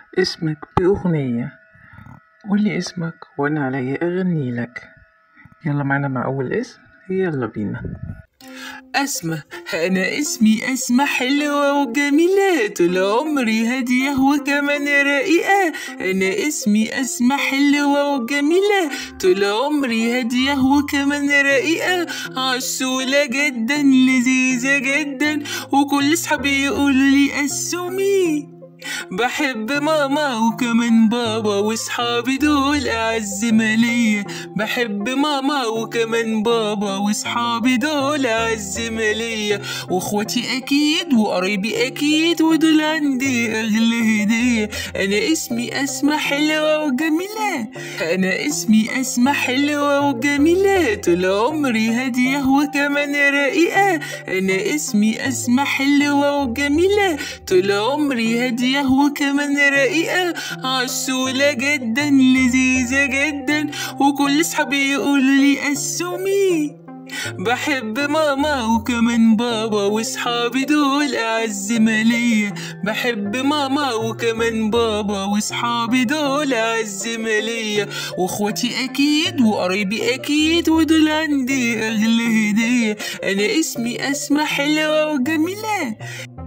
اسمك بأغنية. قولي اسمك وأنا عليا أغني لك. يلا معنا مع أول اسم، يلا بينا. أسمى، أنا اسمي أسمى، حلوة وجميلة، طول عمري هادية وكمان رقيقة. أنا اسمي أسمى، حلوة وجميلة، طول عمري هادية وكمان رقيقة. عسولة جدا، لذيذة جدا، وكل صحابي يقولولي أسومي. بحب ماما وكمان بابا، وصحابي دول أعز ما ليا. بحب ماما وكمان بابا، وصحابي دول أعز ما ليا. واخواتي أكيد وقرايبي أكيد، ودول عندي أغلى هدية. أنا اسمي أسمى، حلوة وجميلة. أنا اسمي أسمى، حلوة وجميلة، طول عمري هادية وكمان رقيقة. أنا اسمي أسمى، حلوة وجميلة، طول عمري هادية وكمان رقيقة. عسولة جدا، لذيذة جدا، وكل صحابي يقولولي أسومي. بحب ماما وكمان بابا، وصحابي دول أعز ما ليا. بحب ماما وكمان بابا، وصحابي دول أعز ما ليا. واخواتي أكيد وقرايبي أكيد، ودول عندي أغلى هدية. أنا اسمي أسمى، حلوة وجميلة.